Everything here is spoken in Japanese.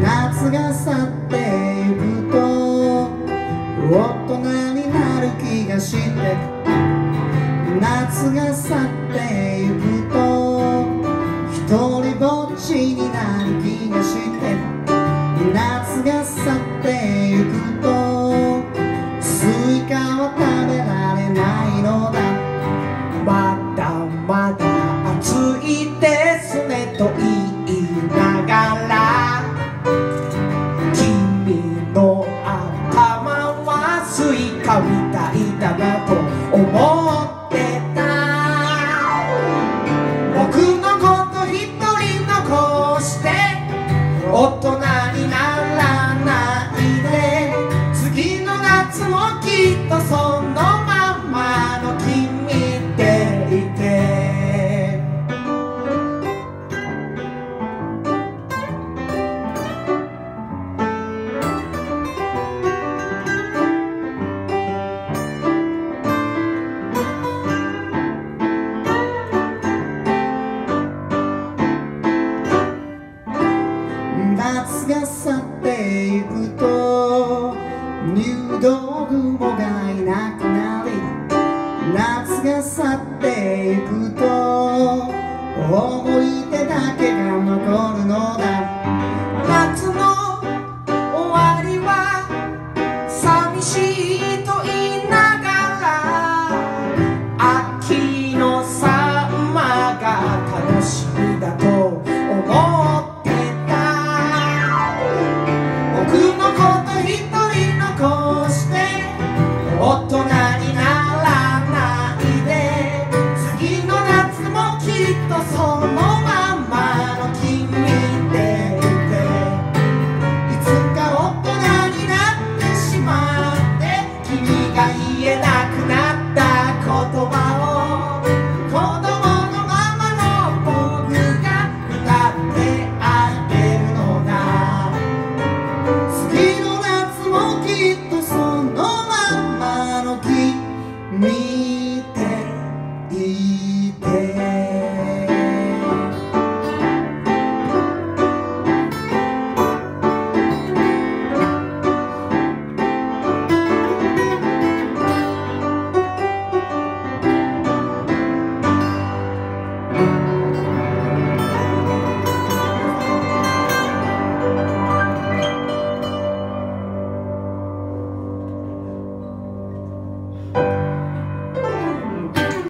夏が去ってゆくと大人になる気がして、夏が去ってゆくと一人ぼっちになる気がして、夏が去ってゆくとスイカは食べられないのだ。まだまだ暑いですねと言いながら、君の頭はスイカみたいだなと思ってた。僕のこと一人残して大人にならないで、次の夏もきっとそのままの君でいて。夏が去ってゆくと入道雲がいなくなり、夏が去ってゆくと思い出だけが残るのだ。